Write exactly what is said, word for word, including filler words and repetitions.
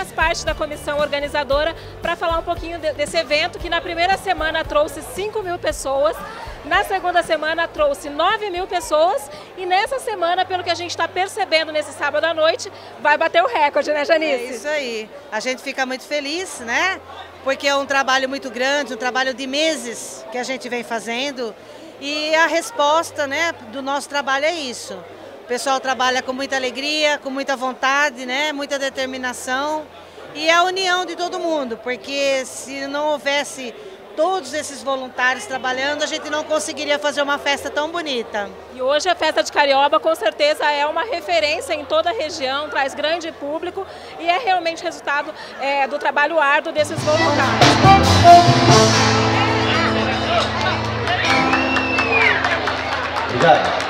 faz parte da comissão organizadora, para falar um pouquinho de, desse evento que na primeira semana trouxe cinco mil pessoas, na segunda semana trouxe nove mil pessoas e nessa semana, pelo que a gente está percebendo nesse sábado à noite, vai bater o recorde, né, Janice? É isso aí. A gente fica muito feliz, né? Porque é um trabalho muito grande, um trabalho de meses que a gente vem fazendo e a resposta, né, do nosso trabalho é isso. O pessoal trabalha com muita alegria, com muita vontade, né, muita determinação e a união de todo mundo, porque se não houvesse todos esses voluntários trabalhando, a gente não conseguiria fazer uma festa tão bonita. E hoje a festa de Carioba com certeza é uma referência em toda a região, traz grande público e é realmente resultado é, do trabalho árduo desses voluntários. Obrigado.